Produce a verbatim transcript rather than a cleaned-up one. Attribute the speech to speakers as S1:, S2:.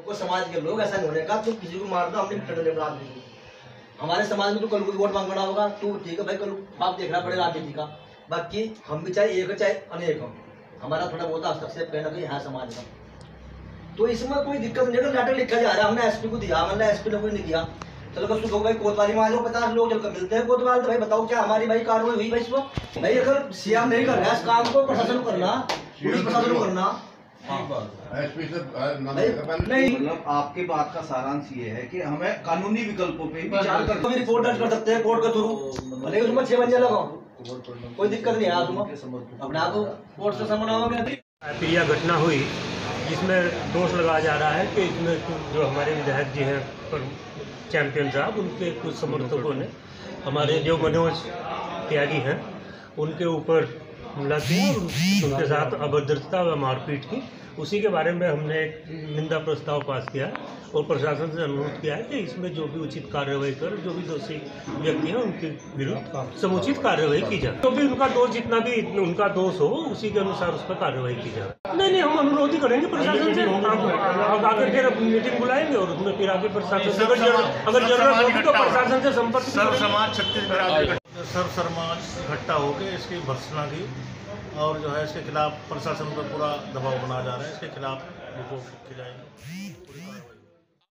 S1: वो समाज के लोग ऐसा नहीं होने का तुम किसी को मार दो, हमने टंडे बना दी। हमारे समाज में तो कल को वोट मांगना होगा तो ठीक है भाई, कल बाप देखना पड़ेगा राजनीति का। बाकी हम भी चाहे एक चाहे अनेक हम, हमारा थोड़ा बहुत हस्तक्षेप करना भी है समाज का, तो इसमें कोई दिक्कत नहीं है। लेटर लिखा जा रहा है, हमने एसपी को दिया, मतलब एसपी ने कोई नहीं किया। चलो बस सुखो भाई कोतवाली में आ जाओ, पचास लोग चलकर मिलते हैं कोतवाल, तो भाई बताओ क्या हमारी भाई कार्रवाई हुई भाई इसमें? भाई अगर सीएम नहीं कर रहा है इस काम को, प्रशासन करना, पुलिस प्रशासन करना।
S2: नहीं मतलब आपकी बात का सारांश ये है कि हमें कानूनी विकल्पों पे विचार कर,
S1: भी रिपोर्ट दर्ज कर सकते हैं कोर्ट के थ्रू, भले उसमें छह बजे लगाओ, कोई दिक्कत नहीं है। आप अपने आप कोर्ट से समझाओगे।
S3: प्रिया घटना हुई जिसमें दोष लगाया जा रहा है कि इसमें जो हमारे विधायक जी हैं चैंपियन साहब, उनके कुछ समर्थकों ने हमारे जो मनोज त्यागी हैं उनके ऊपर हमला किया, उनके साथ अभद्रता व मारपीट की। उसी के बारे में हमने एक निंदा प्रस्ताव पास किया और प्रशासन से अनुरोध किया है कि इसमें जो भी उचित कार्रवाई कर, जो भी दोषी व्यक्ति हैं उनके विरुद्ध समुचित कार्रवाई की जाए, तो भी उनका दोष जितना भी उनका दोष हो उसी के अनुसार उस पर कार्रवाई की जाए। नहीं नहीं, हम अनुरोध ही करेंगे प्रशासन से, आगे फिर मीटिंग बुलाएंगे और उसमें फिर आगे प्रशासन से अगर जरूरत होगी तो प्रशासन से संपर्क।
S4: सर्व समाज छत्तीसगढ़ सर्व समाज इकट्ठा होकर इसकी भर्त्सना की और जो है इसके खिलाफ प्रशासन पर पूरा दबाव बनाया जा रहा है, इसके खिलाफ रिपोर्ट की जाएगी, पूरी कार्रवाई।